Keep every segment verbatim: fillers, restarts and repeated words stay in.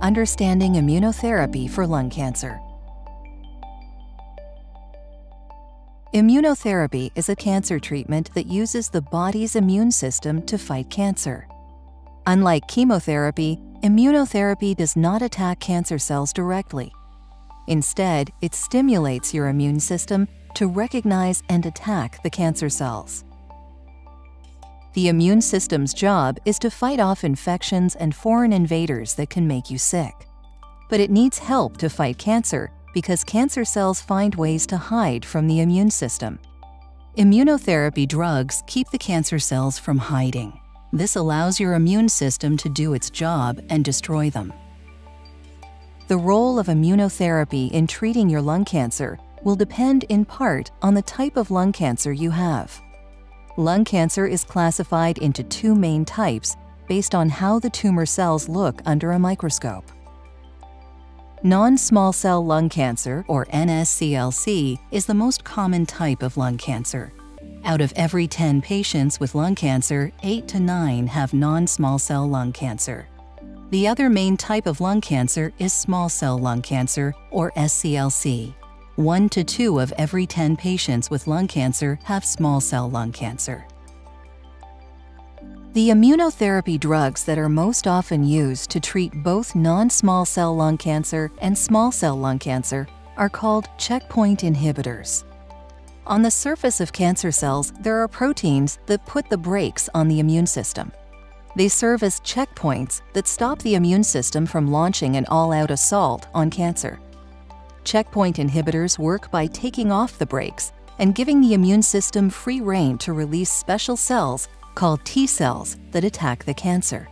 Understanding Immunotherapy for Lung Cancer. Immunotherapy is a cancer treatment that uses the body's immune system to fight cancer. Unlike chemotherapy, immunotherapy does not attack cancer cells directly. Instead, it stimulates your immune system to recognize and attack the cancer cells. The immune system's job is to fight off infections and foreign invaders that can make you sick. But it needs help to fight cancer because cancer cells find ways to hide from the immune system. Immunotherapy drugs keep the cancer cells from hiding. This allows your immune system to do its job and destroy them. The role of immunotherapy in treating your lung cancer will depend in part on the type of lung cancer you have. Lung cancer is classified into two main types based on how the tumor cells look under a microscope. Non-small cell lung cancer, or N S C L C, is the most common type of lung cancer. Out of every ten patients with lung cancer, eight to nine have non-small cell lung cancer. The other main type of lung cancer is small cell lung cancer, or S C L C. One to two of every ten patients with lung cancer have small cell lung cancer. The immunotherapy drugs that are most often used to treat both non-small cell lung cancer and small cell lung cancer are called checkpoint inhibitors. On the surface of cancer cells, there are proteins that put the brakes on the immune system. They serve as checkpoints that stop the immune system from launching an all-out assault on cancer. Checkpoint inhibitors work by taking off the brakes and giving the immune system free rein to release special cells called T cells that attack the cancer.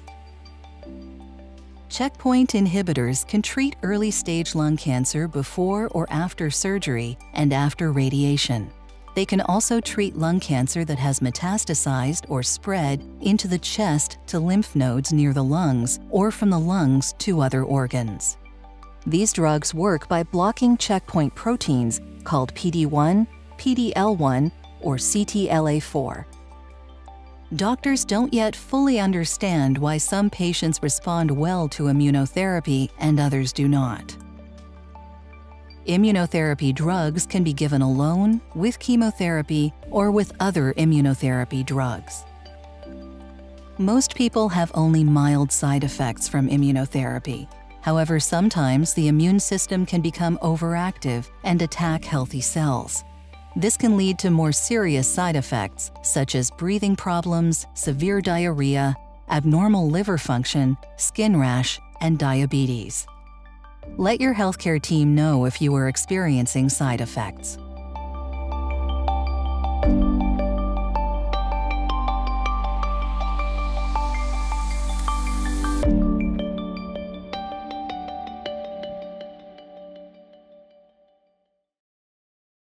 Checkpoint inhibitors can treat early-stage lung cancer before or after surgery and after radiation. They can also treat lung cancer that has metastasized or spread into the chest to lymph nodes near the lungs or from the lungs to other organs. These drugs work by blocking checkpoint proteins called P D one, P D L one, or C T L A four. Doctors don't yet fully understand why some patients respond well to immunotherapy and others do not. Immunotherapy drugs can be given alone, with chemotherapy, or with other immunotherapy drugs. Most people have only mild side effects from immunotherapy. However, sometimes the immune system can become overactive and attack healthy cells. This can lead to more serious side effects, such as breathing problems, severe diarrhea, abnormal liver function, skin rash, and diabetes. Let your healthcare team know if you are experiencing side effects.